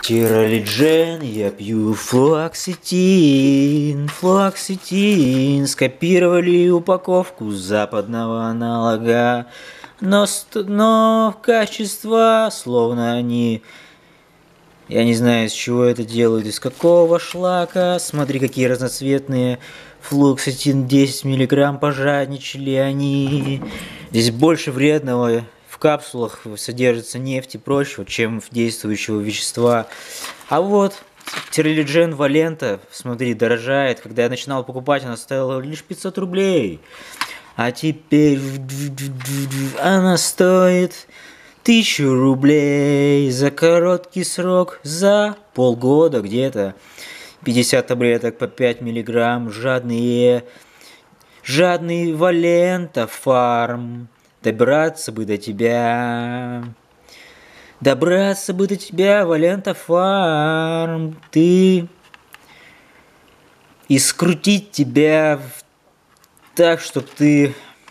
Тиролиджен, я пью флуоксетин, скопировали упаковку западного аналога, но качество, словно они, я не знаю, из чего это делают, из какого шлака, смотри, какие разноцветные, флуоксетин 10 миллиграмм, пожадничали они, здесь больше вредного. В капсулах содержится нефть и прочего, чем в действующего вещества. А вот Тиролиджен Валента, смотри, дорожает. Когда я начинал покупать, она стоила лишь 500 рублей. А теперь она стоит 1000 рублей за короткий срок, за полгода где-то. 50 таблеток по 5 миллиграмм, жадный Валента Фарм. Добраться бы до тебя, Валента Фарм, и скрутить тебя так, чтоб ты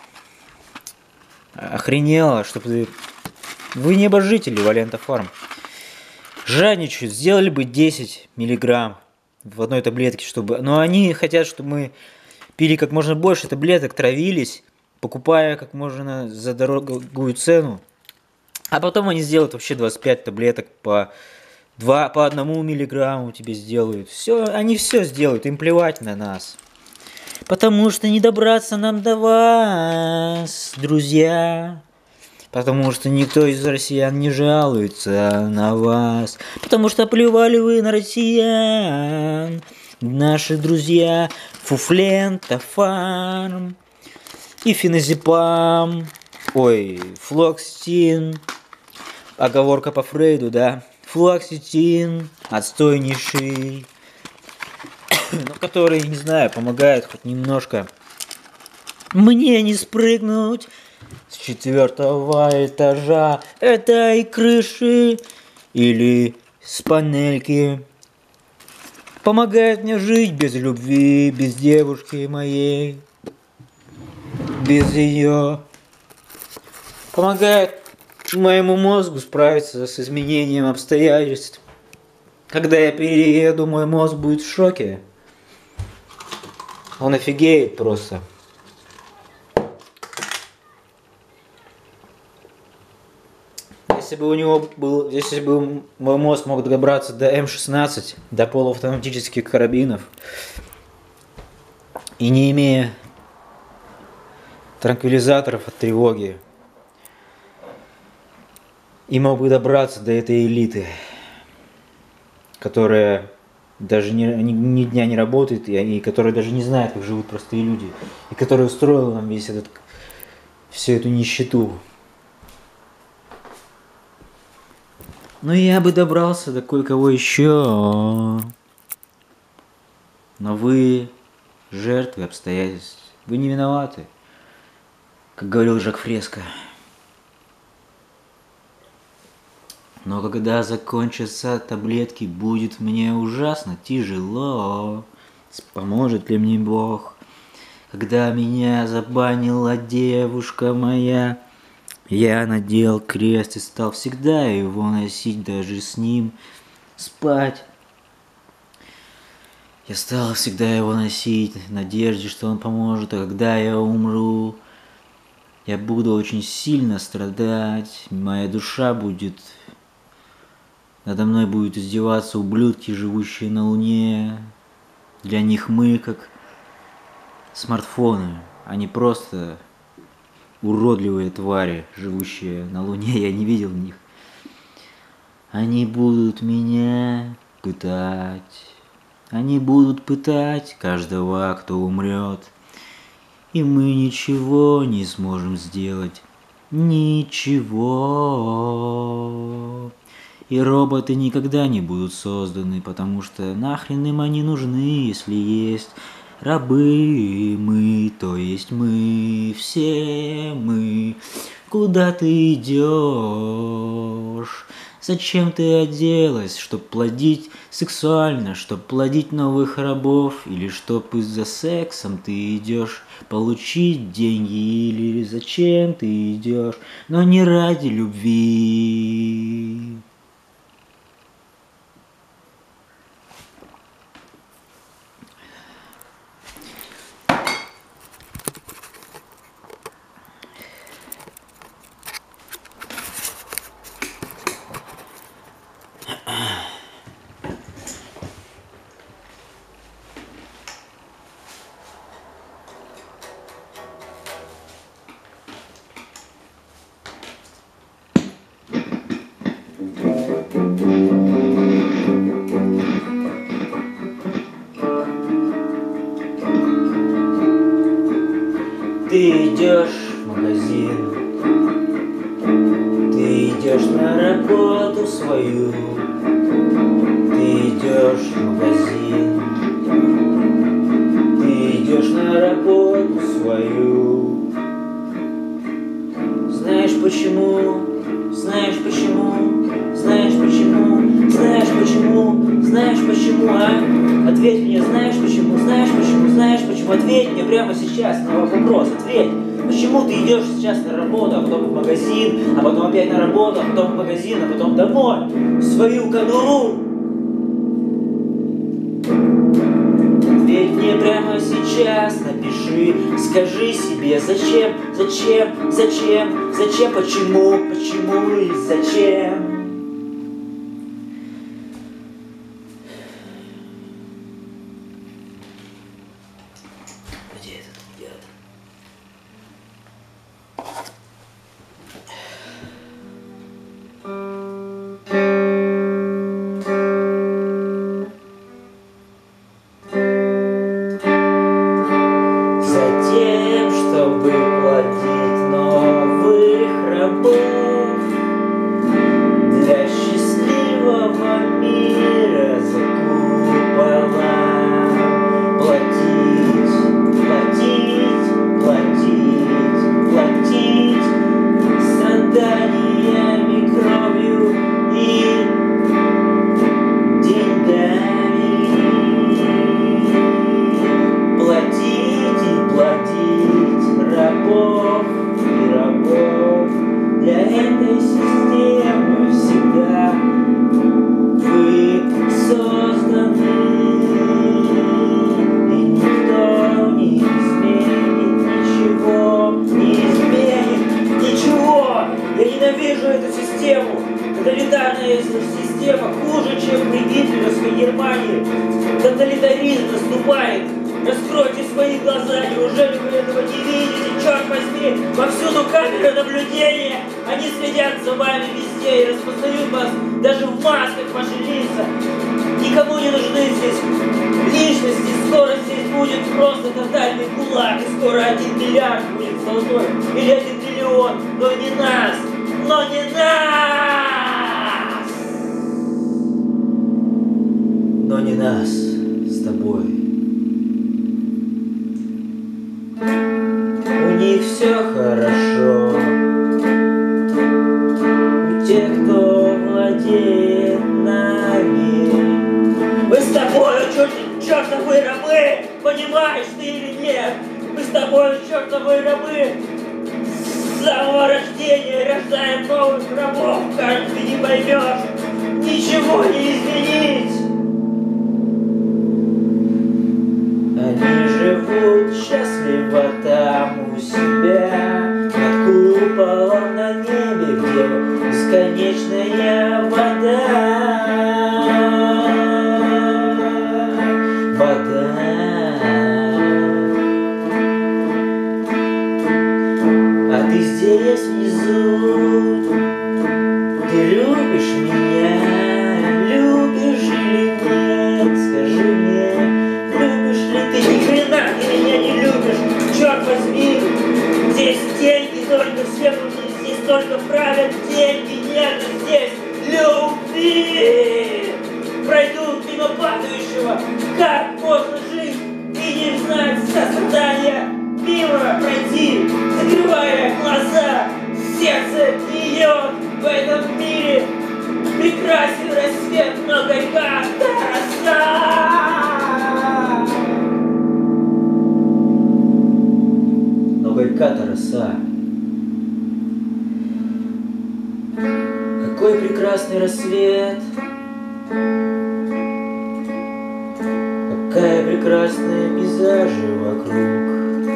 охренела, Вы небожители, Валента Фарм. Жадничают, сделали бы 10 миллиграмм в одной таблетке, Но они хотят, чтобы мы пили как можно больше таблеток, травились, покупая как можно за дорогую цену. А потом они сделают вообще 25 таблеток по 1 миллиграмму тебе сделают. Они все сделают, им плевать на нас. Потому что не добраться нам до вас, друзья. Потому что никто из россиян не жалуется на вас. Потому что плевали вы на россиян. Наши друзья Фуфлента Фарм и феназепам, флуоксетин, оговорка по Фрейду, да, флуоксетин, отстойнейший, который, не знаю, помогает хоть немножко мне не спрыгнуть с 4-го этажа этой крыши или с панельки. Помогает мне жить без любви, без девушки моей. Без ее. Помогает моему мозгу справиться с изменением обстоятельств. Когда я перееду, мой мозг будет в шоке. Он офигеет просто. Если бы мой мозг мог добраться до М16, до полуавтоматических карабинов, и не имея транквилизаторов от тревоги, и мог бы добраться до этой элиты, которая даже ни дня не работает, и которая даже не знает, как живут простые люди, и которая устроила нам всю эту нищету. Ну я бы добрался до кое-кого еще. Но вы жертвы обстоятельств. Вы не виноваты. Как говорил Жак Фреско. Но когда закончатся таблетки, будет мне ужасно тяжело. Поможет ли мне Бог? Когда меня забанила девушка моя, я надел крест и стал всегда его носить, даже с ним спать. Я стал всегда его носить в надежде, что он поможет, а когда я умру, я буду очень сильно страдать, моя душа будет... Надо мной будут издеваться ублюдки, живущие на Луне. Для них мы как смартфоны, а не просто уродливые твари, живущие на Луне. Я не видел них. Они будут меня пытать. Они будут пытать каждого, кто умрет. И мы ничего не сможем сделать. Ничего. И роботы никогда не будут созданы, потому что нахрен им они нужны, если есть рабы мы, то есть мы, все мы. Куда ты идешь? Зачем ты оделась? Чтоб плодить сексуально, чтоб плодить новых рабов? Или чтоб за сексом ты идешь получить деньги? Или зачем ты идешь? Но не ради любви. свою. Ты идешь в магазин, ты идешь на работу свою. Знаешь почему? Знаешь почему? Знаешь почему? Знаешь почему? Знаешь почему, а? Ответь мне, знаешь почему? Знаешь почему? Знаешь почему? Ответь мне прямо сейчас на вопрос, ответь. Почему ты идешь сейчас на работу, а потом в магазин, а потом опять на работу, а потом в магазин, а потом домой, в свою конуру? Ответь мне прямо сейчас, напиши, скажи себе, зачем, зачем, зачем, зачем, почему, почему и зачем? Где этот идиот? Затем, чтобы плодить новых рабов для счастливого мира за куполом. Платить, платить, платить, платить страданиями, кровью и деньгами. Платить и платить рабов и рабов. Для этой системы всегда вы созданы, и никто не изменит ничего, не изменит ничего. Я ненавижу эту систему. Тоталитарная система хуже, чем при гитлеровской Германии. Тоталитаризм наступает. Раскройте свои глаза, неужели вы этого не видите? Черт возьми, повсюду камеры наблюдения. Они следят за вами везде и распознают вас даже в масках, ваши лица. Никому не нужны здесь личности. Скоро здесь будет просто тотальный кулак. И скоро 1 миллиард будет золотой. Или 1 миллион. Но не нас. Но не нас. Но не нас с тобой. У них все хорошо, у тех, кто владеет нами. Мы с тобой, чертовы рабы, понимаешь ты или нет? Мы с тобой, чертовы рабы, с самого рождения рождаем новых рабов, как ты не поймешь, ничего не изменить. Они живут счастливо там у себя, над куполом на небе, где бесконечная вода. Вода. А ты здесь внизу, ты любишь меня, любишь или нет, скажи мне. Любишь ли ты? Ни хрена ты меня не любишь, черт возьми. Здесь деньги только всем нужны, здесь только правят деньги, нет здесь любви. Пройду мимо падающего, как можно жить и не знать сострадания. Мимо пройти, закрывая глаза, сердце бьет в этом мире. Прекрасен рассвет, но горька роса. Горька-то роса. Какой прекрасный рассвет, какая прекрасные пейзажи вокруг,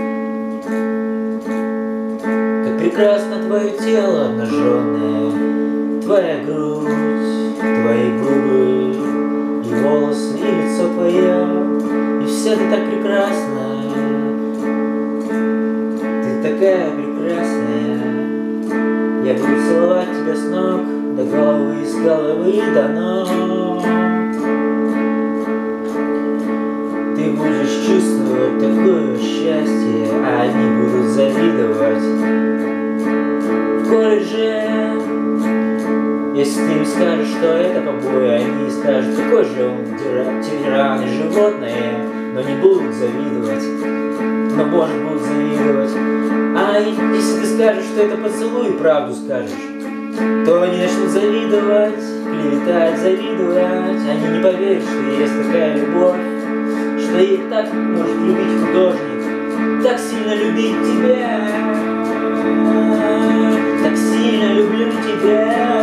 как прекрасно твое тело обнаженное, твоя грудь, твои губы, и волосы, и лицо твое, и вся ты так прекрасна. Такая прекрасная, я буду целовать тебя с ног до головы, с головы до ног. Ты будешь чувствовать такое счастье, а они будут завидовать. В колледже Если ты им скажешь, что это побои, они скажут, какой же он тиран и животное, но не будут завидовать, но, может, будут завидовать. А если ты скажешь, что это поцелуй, и правду скажешь, то они начнут завидовать, клеветать, завидовать. Они не поверят, что есть такая любовь, что и так может любить художник, так сильно любить тебя, так сильно люблю тебя.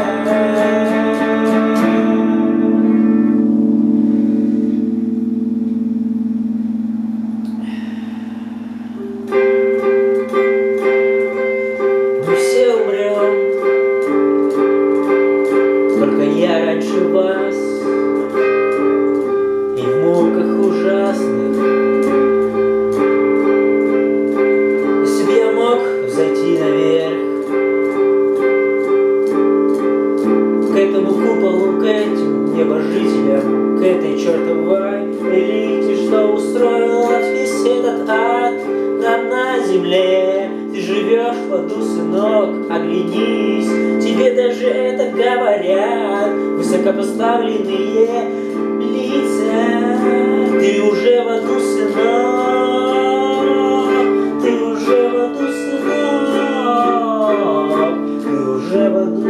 Мы все умрем, только я раньше вас, и в муках ужасных. Если б я мог взойти наверх, к этому куполу, к этим небожителям, к этой чертовой элите, что устроила весь этот ад нам на земле. Ты живешь в аду, сынок, оглянись, тебе даже это говорят высокопоставленные лица. Ты уже в аду, сынок, ты уже в аду, сынок, ты уже в аду,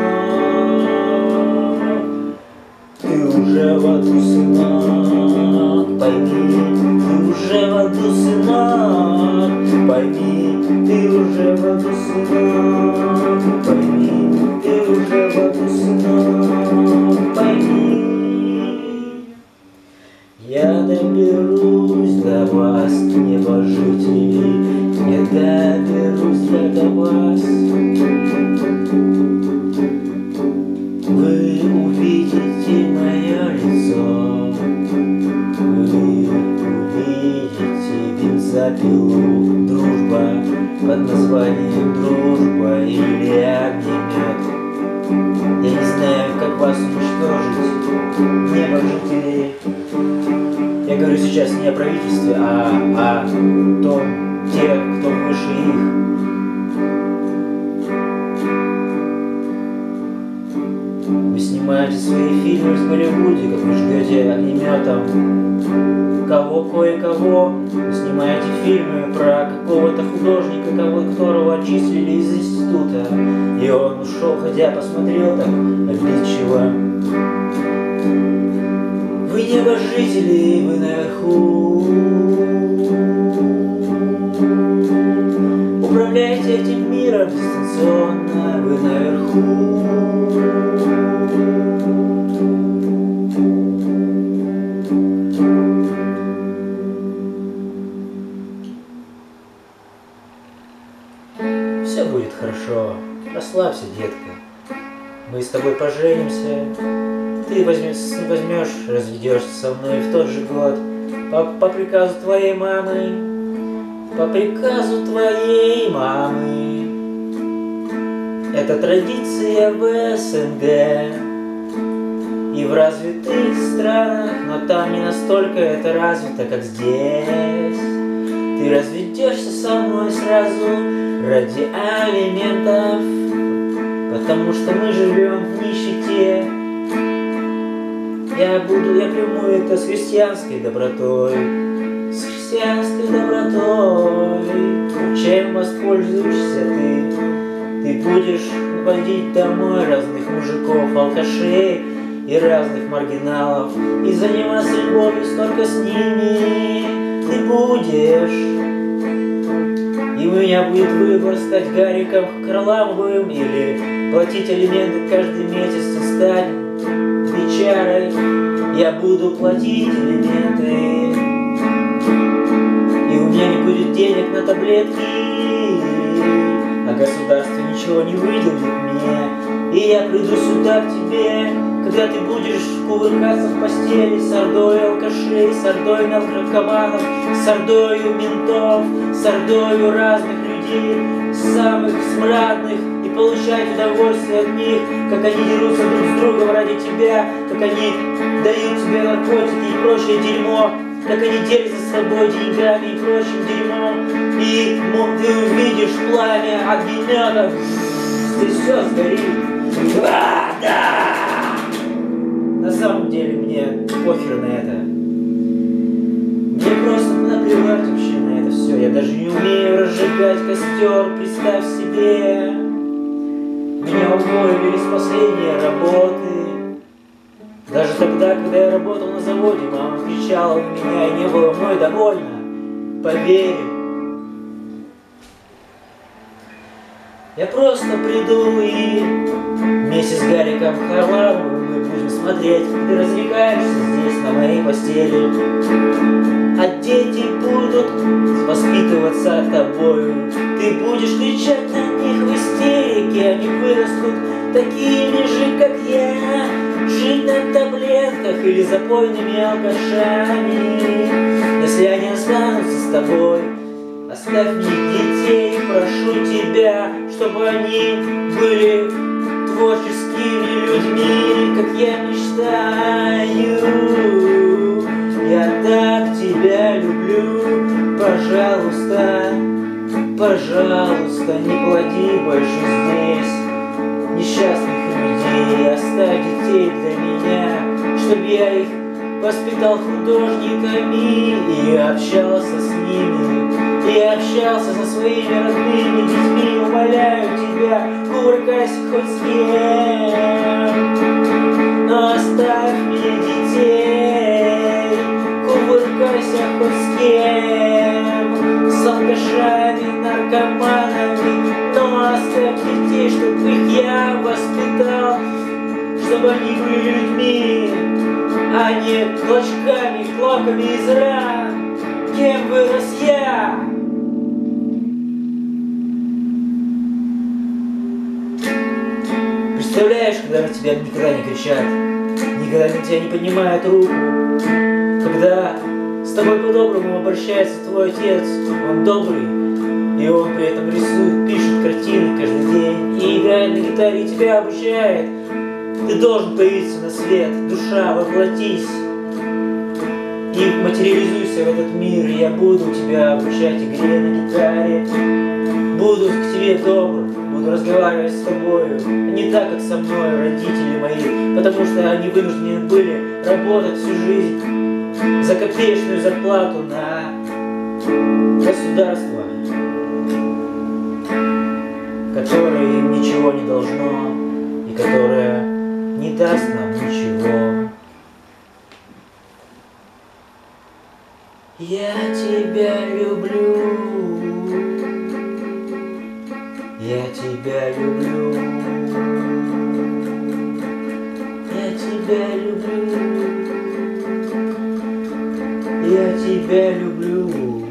сынок, ты уже в аду, сынок, пойми, ты уже в аду, сынок, пойми, ты уже в аду, сынок, пойми, ты уже в аду, сынок, пойми. Я доберусь до вас, небожители, я доберусь до вас. Вы увидите мое лицо, вы увидите бензопилу, дружба под названием дружба или огнемет. Я не знаю, как вас уничтожить, небожители. Я говорю сейчас не о правительстве, а о том, тех, кто выше их. Вы снимаете свои фильмы в Голливуде, как вы ждете огнеметом кое-кого. Вы снимаете фильмы про какого-то художника, которого отчислили из института, и он ушел, хотя посмотрел так обидчиво. Вы небожители, вы наверху, управляете этим миром дистанционно, вы наверху. Все будет хорошо, расслабься, детка. Мы с тобой поженимся. Ты возьмешь, разведешься со мной в тот же год, по приказу твоей мамы, по приказу твоей мамы. Это традиция в СНГ и в развитых странах, но там не настолько это развито, как здесь. Ты разведешься со мной сразу ради алиментов, потому что мы живем в нищете. Я приму это с христианской добротой, с христианской добротой. Чем воспользуешься ты? Ты будешь водить домой разных мужиков, алкашей и разных маргиналов, и заниматься любовью столько с ними ты будешь. И у меня будет выбор стать Гариком Харламовым или платить алименты каждый месяц и стать бичарой. Я буду платить алименты, и у меня не будет денег на таблетки, а государство ничего не выделит мне. И я приду сюда к тебе, когда ты будешь кувыркаться в постели с ордой алкашей, с ордой наркоманов, с ордою ментов, с ордою разных людей, самых смрадных, и получать удовольствие от них, как они дерутся друг с другом ради тебя, как они дают тебе наркотики и прочее дерьмо, как они делятся с тобой деньгами и прочим дерьмом, и ты увидишь пламя огнеметов, и все сгорит. Да! На самом деле мне похер на это. Мне просто наплевать вообще на это все. Я даже не умею разжигать костер, представь себе. Меня уволили с последней работы. Даже тогда, когда я работал на заводе, мама кричала на меня, и не было мной довольна. Поверь. Я просто приду и вместе с Гариком Харламовым мы будем смотреть, как ты развлекаешься здесь на моей постели. А дети будут воспитываться тобою. Ты будешь кричать на них в истерике, они вырастут такими же, как я. Жить на таблетках или запойными алкашами. Если они останутся с тобой, оставь мне детей, прошу тебя, чтобы они были творческими людьми, как я мечтаю. Я так тебя люблю, пожалуйста, пожалуйста, не плоди больше здесь несчастных людей, оставь детей для меня, чтобы я их воспитал художниками и общался с ними, и общался со своими родными детьми. Умоляю тебя, кувыркайся хоть с кем, но оставь мне детей, кувыркайся хоть с кем, с алкашами, наркоманами, но оставь детей, чтобы их я воспитал, чтобы они были людьми, а не клочками, клоками из ран. Кем вырос я? Представляешь, когда на тебя никогда не кричат, никогда на тебя не поднимают руку, когда с тобой по-доброму обращается твой отец, он добрый, и он при этом рисует, пишет картины каждый день и играет на гитаре, и тебя обучает. Ты должен появиться на свет, душа, воплотись и материализуйся в этот мир, и я буду тебя обучать игре на гитаре, буду к тебе добр, буду разговаривать с тобою, не так, как со мной родители мои, потому что они вынуждены были работать всю жизнь за копеечную зарплату на государство, которое им ничего не должно и которое не даст нам ничего. Я тебя люблю, я тебя люблю, я тебя люблю, я тебя люблю.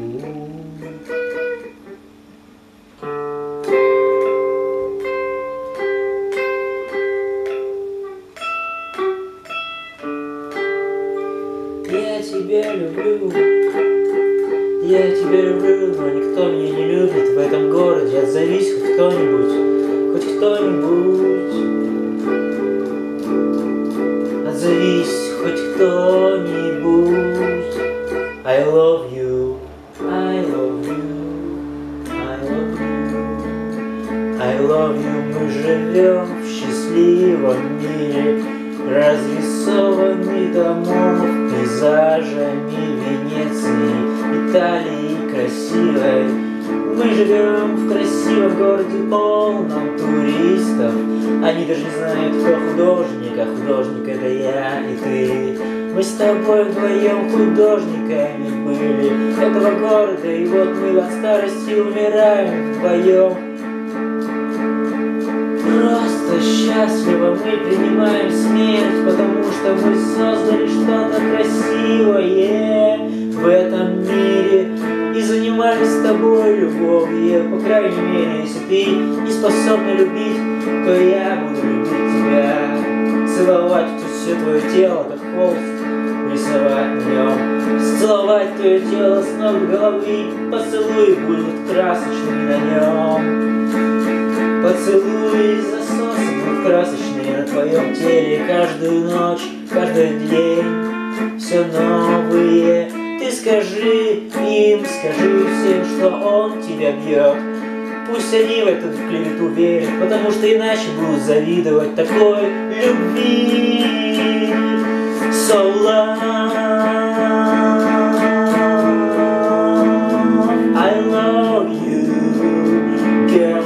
Я тебя люблю, я тебя люблю, но никто меня не любит в этом городе. Отзовись хоть кто-нибудь, хоть кто-нибудь. Отзовись хоть кто-нибудь. I love you, I love you, I love you, I love you. Мы живем в счастливом мире, разрисованный домов пейзажами Венеции, Италии красивой. Мы живем в красивом городе, полном туристов. Они даже не знают, кто художник, а художник — это я и ты. Мы с тобой вдвоем художниками были этого города, и вот мы от старости умираем вдвоем. Просто счастливо мы принимаем смерть, потому что мы создали что-то красивое в этом мире и занимались с тобой любовью. По крайней мере, если ты не способна любить, то я буду любить тебя, целовать все твое тело, как холст, рисовать на нем, целовать твое тело с ног до головы, поцелуи будут красочными на нем. Поцелуи и засосы будут красочные на твоем теле. Каждую ночь, каждый день все новые. Ты скажи им, скажи всем, что он тебя бьет. Пусть они в эту клевету верят, потому что иначе будут завидовать такой любви. So love, I love you, girl.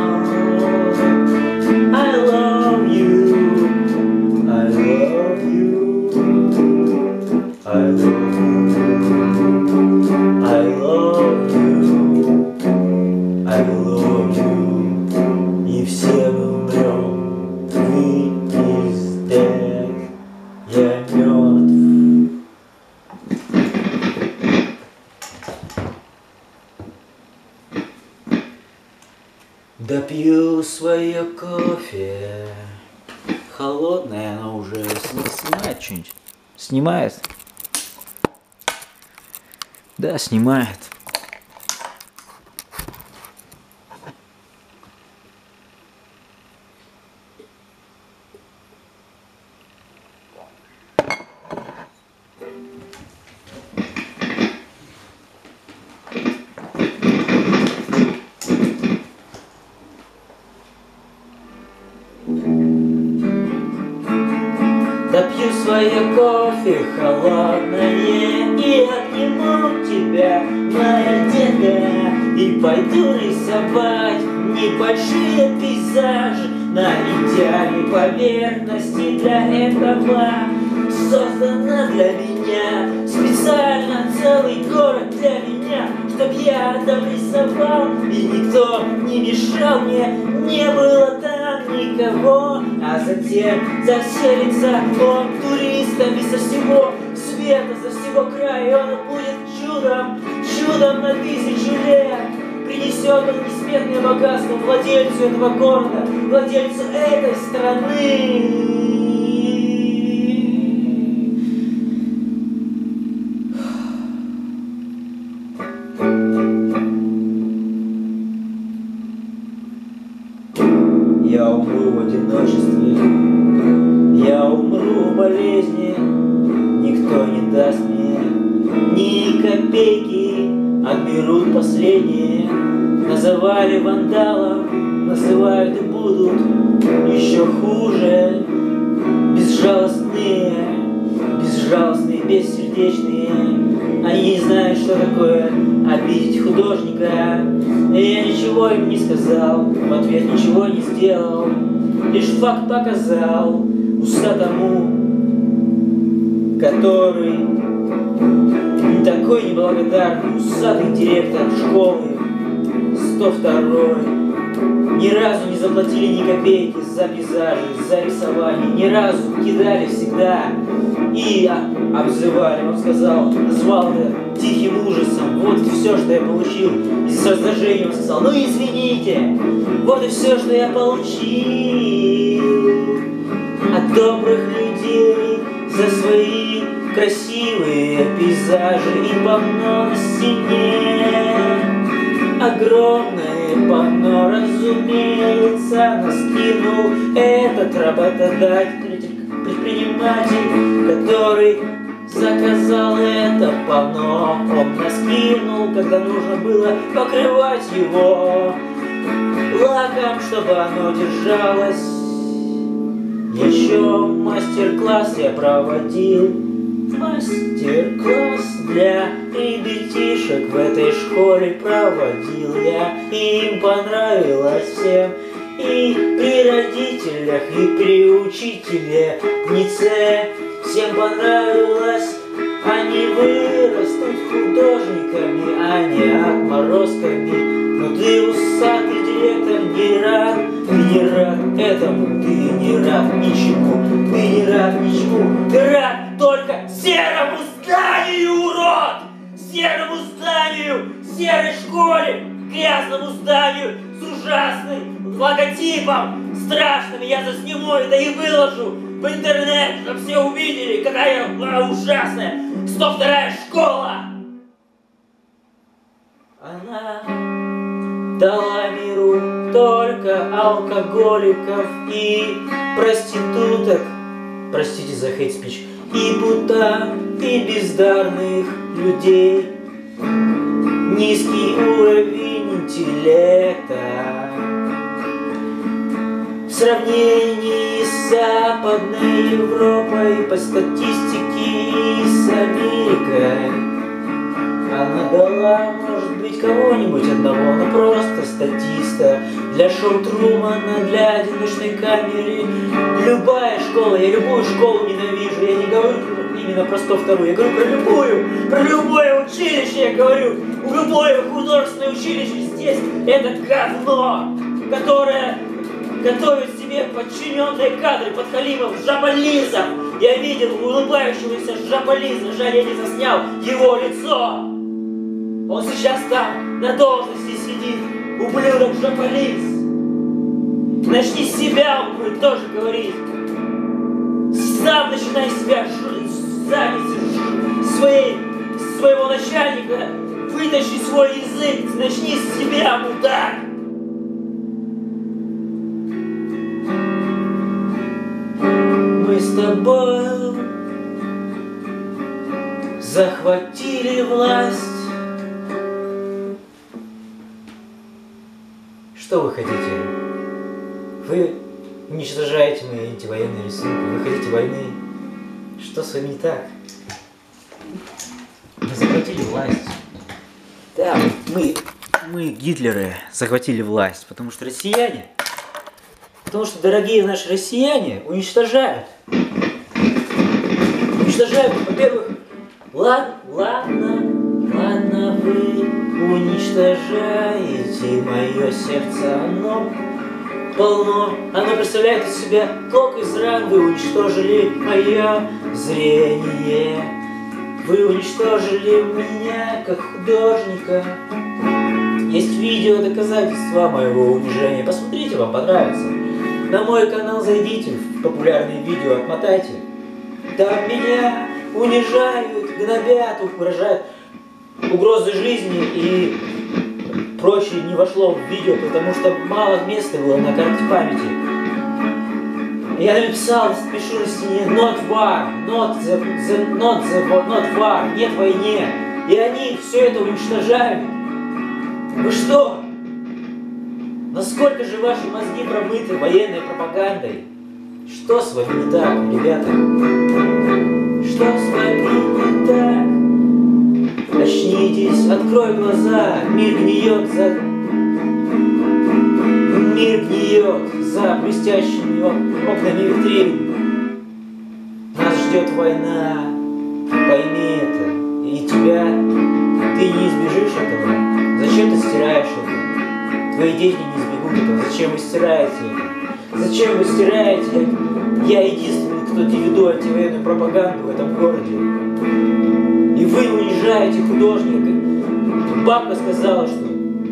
I love you, I love you, I love you, I love you, I love you. И все мы умрем, we is dead, я мертв. Допью свое кофе. Холодное оно уже снимает что-нибудь. Снимает? Да, снимает. Допью свое кофе холодное и обниму тебя, моя детка, и пойду рисовать небольшие пейзажи на идеальной поверхности. Для этого создана для меня специально целый город для меня, чтоб я там рисовал, и никто не мешал мне, не было там никого. А затем заселится он туристами со всего света, со всего края, и он будет чудом, чудом на 1000 лет. Принесет он несметное богатство владельцу этого города, владельцу этой страны. Я умру в одиночестве, я умру в болезни, никто не даст мне ни копейки, отберут последние. Называли вандалом, называют и будут еще хуже. Безжалостные, безжалостные, бессердечные. Они не знают, что такое обидеть художника. И я ничего им не сказал, в ответ ничего не сделал. Лишь факт показал усатому, который такой неблагодарный, усатый директор школы 102-й. Ни разу не заплатили ни копейки за пейзажи, за рисование, ни разу кидали всегда и обзывали. Он сказал, назвал это тихим ужасом. Вот и все, что я получил. И с раздражением сказал, ну извините, вот и все, что я получил от добрых людей за свои красивые пейзажи и панно на стене. Огромное панно, разумеется, наскинул этот работодатель, предприниматель, который заказал это панно. Он наскинул, когда нужно было покрывать его лаком, чтобы оно держалось. Еще мастер-класс я проводил. Мастер-класс для ребятишек в этой школе проводил я. Им понравилось всем, и при родителях, и при учительнице. Всем понравилось, они вырастут художниками, а не отморозками. Но ты, усатый директор, не рад, ты не рад этому, ты не рад ничему, ты не рад ничему, ты рад только серому зданию, урод! Серому зданию, серой школе, грязному зданию с ужасным логотипом, страшным. Я засниму это и выложу в интернет, чтобы все увидели, какая была ужасная 102-я школа. Она дала миру только алкоголиков и проституток, простите за хейт-спич, и путан, и бездарных людей. Низкий уровень интеллекта. В сравнении с Западной Европой, по статистике с Америкой, она дала, может быть, кого-нибудь одного, но просто статиста. Для шоу Трумана, для одиночной камеры. Любая школа, я любую школу ненавижу. Я не говорю именно про 102-ю, я говорю про любое училище, я говорю. Любое художественное училище здесь это говно, которое готовит себе подчиненные кадры подхалимов, жаболизов. Я видел улыбающегося жаболиза, жаль, я не заснял его лицо. Он сейчас там на должности сидит, ублюдок жаболиз. Начни с себя, он будет тоже говорить. Сам начинай себя своего начальника, вытащи свой язык, начни с себя, мудак. Мы с тобой захватили власть. Что вы хотите? Вы уничтожаете мои антивоенные рисунки, вы хотите войны. Что с вами не так? Мы захватили власть. Да, мы, Гитлеры, захватили власть, потому что россияне, дорогие наши россияне, уничтожают. Уничтожают, во-первых, ладно, вы уничтожаете мое сердце, оно полно, оно представляет из себя клок из ран, вы уничтожили мое зрение, вы уничтожили меня как художника. Есть видео доказательства моего унижения, посмотрите, вам понравится. На мой канал зайдите, в популярные видео отмотайте. Там меня унижают, гнобят, угрожают угрозы жизни и прочее не вошло в видео, потому что мало места было на карте памяти. Я написал, пишу на стене not war, not war, нет войне. И они все это уничтожают. Вы что? Насколько же ваши мозги промыты военной пропагандой? Что с вами не так, ребята? Что с вами не так? Очнитесь, открой глаза, мир гниет за блестящими окнами витрин. Нас ждет война, пойми это. И ты не избежишь этого. Зачем ты стираешь это? Твои дети не избегут этого. Зачем вы стираете это? Зачем вы стираете? Я единственный, кто веду антивоенную пропаганду в этом городе. И вы унижаете художника. Бабка сказала, что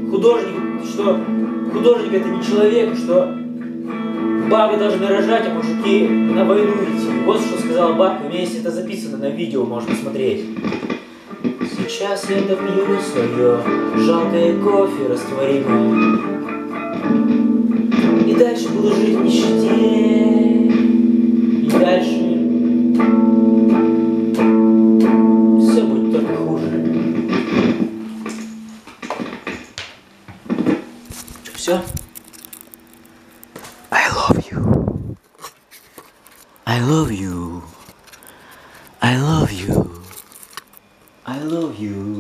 художник это не человек, что бабы должны рожать, а мужики на войну идти. Вот что сказала бабка. У меня есть это записано на видео, можно посмотреть. Сейчас я допью свое жалкое кофе растворимое. И дальше буду жить в нищете. И дальше все будет только хуже. Все? I love you. I love you. I love you. I love you.